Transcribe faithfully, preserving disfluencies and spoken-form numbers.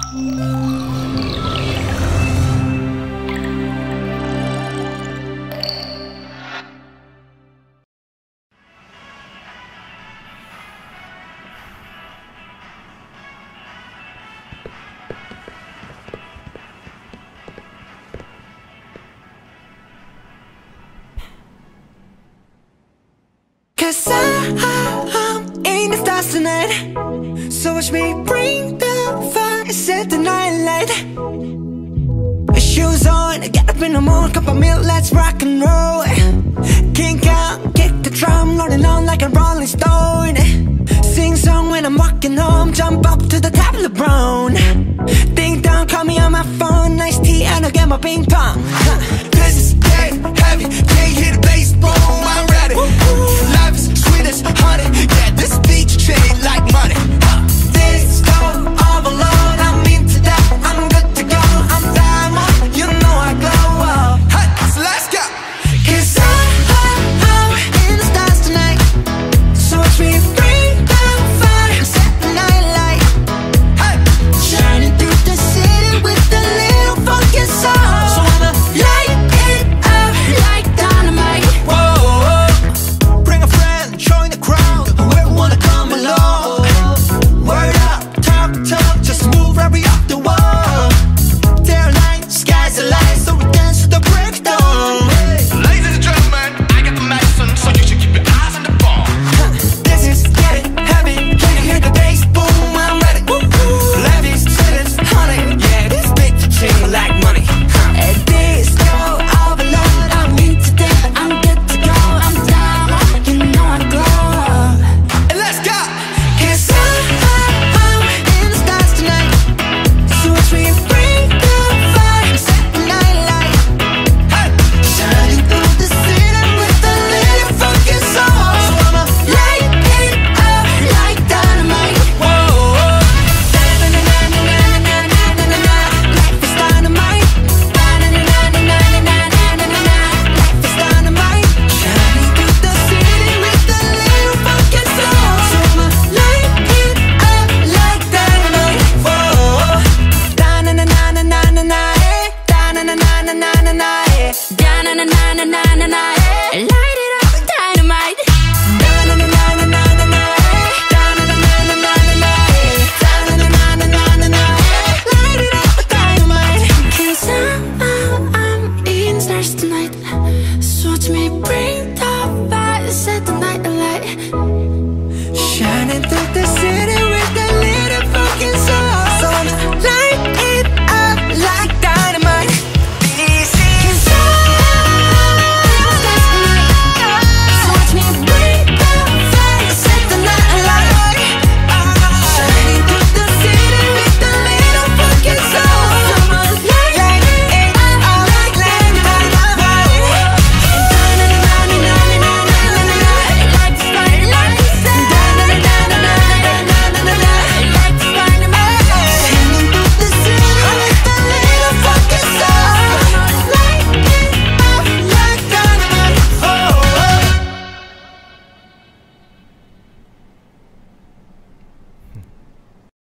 Cause I'm in the stars tonight, so watch me bring the fire, set the night light. Shoes on, get up in the morning, cup of milk, let's rock and roll. Kink out, kick the drum, rolling on like a rolling stone. Sing song when I'm walking home, jump up to the top of the brown. Ding dong, call me on my phone, nice tea and I'll get my ping pong. This is getting heavy.